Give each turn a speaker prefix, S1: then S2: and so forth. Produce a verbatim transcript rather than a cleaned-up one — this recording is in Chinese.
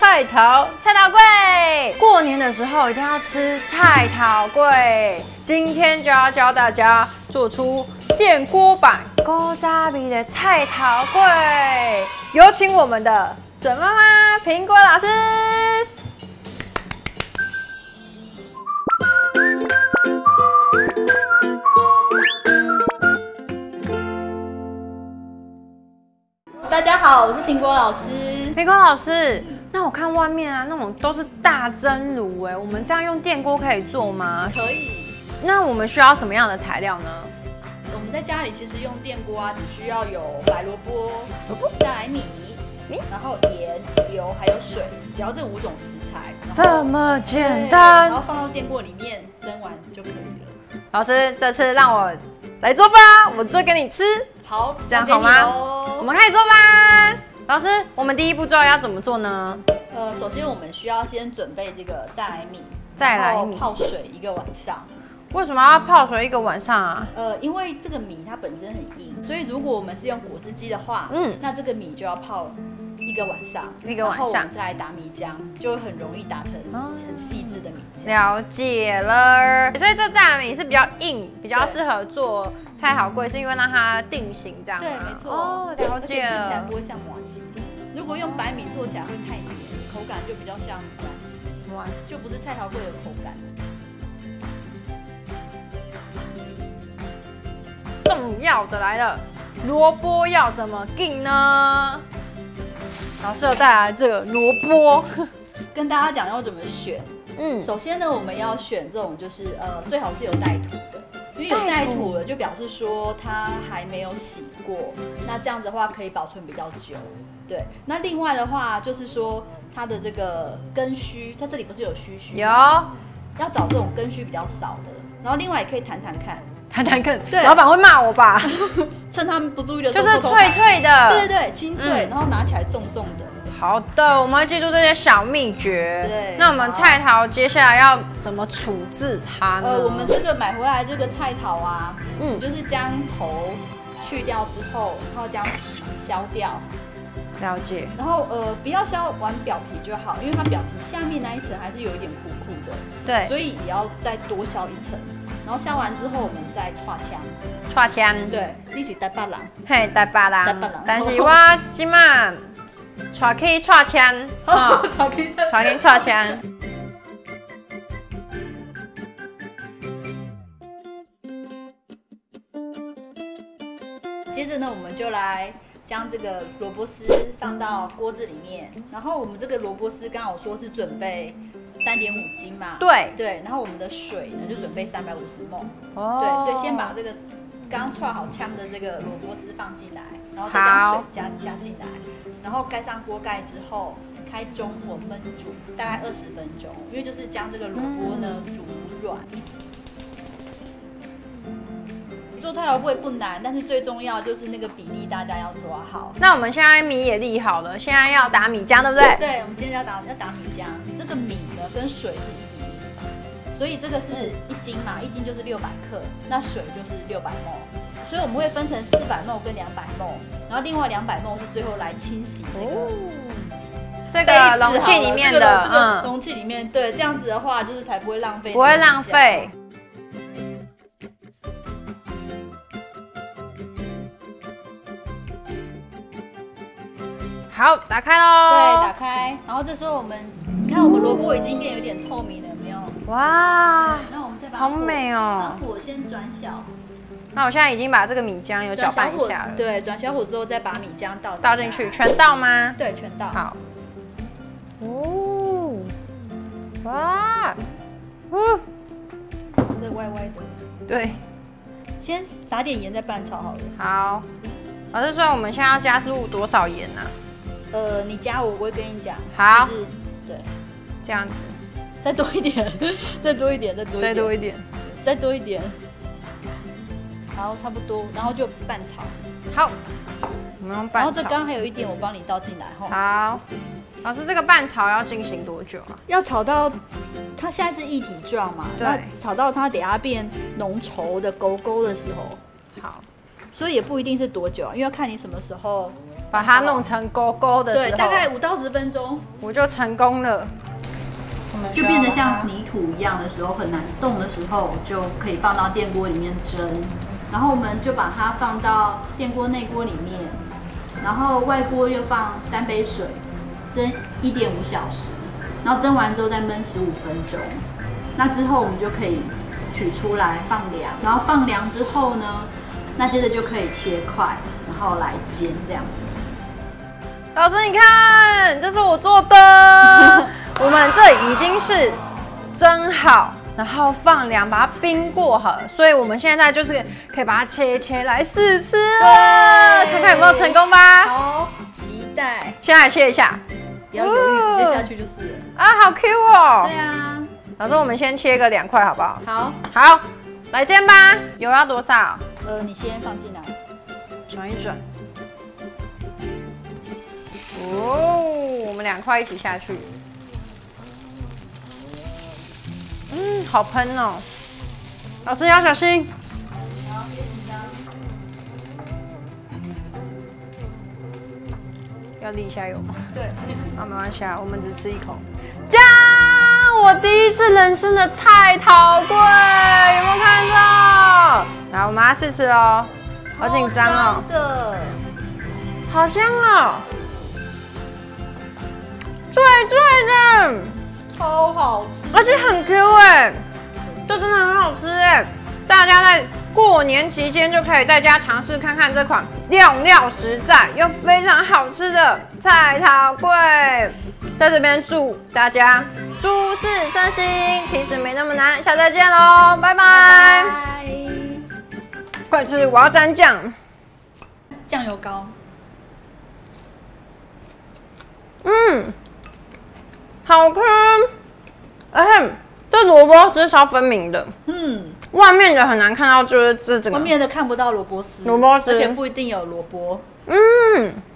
S1: 菜桃菜桃粿。过年的时候一定要吃菜桃粿。今天就要教大家做出电锅版古早味的菜桃粿。有请我们的准妈妈苹果老师。
S2: 大家好，我是苹果老师。
S1: 苹果老师，那我看外面啊，那种都是大蒸炉，哎，我们这样用电锅可以做吗？
S2: 可以。
S1: 那我们需要什么样的材料呢？
S2: 我们在家里其实用电锅啊，只需要有白萝卜、再来米、米，然后盐、油还有水，只要这五种食材。
S1: 这么简单。
S2: 然后放到电锅里面蒸完就可以了。
S1: 老师，这次让我来做吧，我做给你吃。
S2: 好，
S1: 这样好吗？我们开始做吧。老师，我们第一步骤要怎么做呢？
S2: 呃，首先我们需要先准备这个再来米，
S1: 再来米
S2: 泡水一个晚上。
S1: 为什么要泡水一个晚上啊？
S2: 呃，因为这个米它本身很硬，所以如果我们是用果汁机的话，嗯，那这个米就要泡一个晚上，
S1: 一个晚上，然后
S2: 我们再来打米浆，就会很容易打成很细致的米浆。
S1: 了解了，所以这再来米是比较硬，比较适合做。 菜桃粿是因为让它定型这样吗？
S2: 对，没错。
S1: 哦，了解了。
S2: 吃起来不会像麻糬。如果用白米做起来会太黏，口感就比较像麻糬，麻糬就不是菜桃粿的口感。
S1: 重要的来了，萝卜要怎么定呢？老师有带来这个萝卜，
S2: 跟大家讲要怎么选。嗯，首先呢，我们要选这种就是呃，最好是有带土的。 因为有带土了，就表示说它还没有洗过，那这样子的话可以保存比较久。对，那另外的话就是说它的这个根须，它这里不是有须须？
S1: 有，
S2: 要找这种根须比较少的。然后另外也可以弹弹看，
S1: 弹弹看，对，老板会骂我吧？
S2: 趁他们不注意的时候，
S1: 就是脆脆的，
S2: 对对对，清脆，然后拿起来重重的。
S1: 好的，我们会记住这些小秘诀。对，那我们菜桃接下来要怎么处置它呢？
S2: 呃，我们这个买回来这个菜桃啊，嗯，就是将头去掉之后，然后将皮削掉。
S1: 了解。然
S2: 后呃，不要削完表皮就好，因为它表皮下面那一层还是有一点苦苦的。对。所以也要再多削一层。然后削完之后，我们再串枪。
S1: 串枪。
S2: 对，你是台北人。
S1: 嘿，台北人。
S2: 台北人。
S1: 但是我今晚。 串起串枪，
S2: 啊，串起
S1: 串起串枪。
S2: 接着呢，我们就来将这个萝卜丝放到锅子里面，然后我们这个萝卜丝刚刚我说是准备三点五斤嘛，
S1: 对
S2: 对，然后我们的水呢就准备三百五十毫升，哦，对，所以先把这个刚刚串好枪的这个萝卜丝放进来，然后再将水加加进来。 然后盖上锅盖之后，开中火焖煮大概二十分钟，因为就是将这个萝卜呢煮软。做菜桃粿不难，但是最重要就是那个比例大家要抓好。
S1: 那我们现在米也沥好了，现在要打米浆，对不对？
S2: 对，我们今天要打要打米浆，这个米呢跟水是一比一，所以这个是一斤嘛，一斤就是六百克，那水就是六百毫升。 所以我们会分成四百毫升跟两百毫升，然后另外两百毫升是最后来清洗这个、哦、
S1: 这个容器里面的，
S2: 这个、这个容器里面，对，这样子的话就是才不会浪费，
S1: 不会浪费。好，打开喽。
S2: 对，打开。然后这时候我们，你看我们萝卜已经变有点透明了，有没有？哇！那我们再把
S1: 好美哦。
S2: 把火先转小。
S1: 那我现在已经把这个米浆有搅拌一下了。
S2: 对，转小火之后再把米浆倒
S1: 倒进去，全倒吗？
S2: 对，全倒。
S1: 好。哦，哇，哦，
S2: 这歪歪的。
S1: 对。
S2: 先撒点盐在拌炒好了。
S1: 好。老师说我们现在要加入多少盐呢？
S2: 呃，你加我，我会跟你讲。
S1: 好。
S2: 就是对，
S1: 这样子。
S2: 再多一点，再多一点，再多一点，
S1: 再多一点，
S2: 再多一点。 好，差不多，然后就拌炒。
S1: 好，我们用拌炒。
S2: 然后这刚刚还有一点，我帮你倒进来哈。
S1: 好，老师，这个拌炒要进行多久啊？
S2: 要炒到它现在是一体状嘛，
S1: 对，
S2: 炒到它等下变浓稠的勾勾的时候。好，所以也不一定是多久啊，因为要看你什么时候
S1: 把它弄成勾勾的时候，
S2: 对，大概五到十分钟，
S1: 我就成功了。
S2: 就变得像泥土一样的时候，很难动的时候，就可以放到电锅里面蒸。然后我们就把它放到电锅内锅里面，然后外锅又放三杯水，蒸一点五小时。然后蒸完之后再焖十五分钟。那之后我们就可以取出来放凉，然后放凉之后呢，那接着就可以切块，然后来煎这样子。
S1: 老师，你看，这是我做的。我们这已经是蒸好，然后放凉，把它冰过好了，所以我们现在就是可以把它切一切来试吃了，看看有没有成功吧。
S2: 好，期待。
S1: 先来切一下，
S2: 不要犹豫，直接下去就是了。
S1: 啊，好 Q 哦。
S2: 对啊。
S1: 老师，我们先切个两块好不好？
S2: 好。
S1: 好，来煎吧。油要多少？
S2: 呃，你先放进来，
S1: 转一转。哦，我们两块一起下去。嗯，好喷哦！老师要小心。
S2: 好，别紧张。
S1: 要沥一下油吗？
S2: 对。
S1: 啊，没关系啊，我们只吃一口。加！我第一次人生的菜头粿，有没有看到？来，我们要试吃哦。好紧张哦。
S2: 的。
S1: 好香哦！脆脆的，
S2: 超好吃，
S1: 而且很 Q 哎，这真的很好吃哎！大家在过年期间就可以在家尝试看看这款料料实在又非常好吃的菜头粿。在这边祝大家诸事顺心，其实没那么难。下次再见喽，拜拜！快吃，我要沾酱，
S2: 酱油膏。
S1: 嗯。好吃，而且这萝卜汁超分明的，嗯，外面的很难看到，就是这整个
S2: 外面的看不到萝卜丝，
S1: 萝卜丝，
S2: 而且不一定有萝卜，
S1: 嗯。